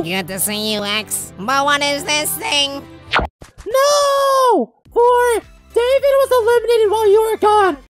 Good to see you, X. But what is this thing? No! For David was eliminated while you were gone.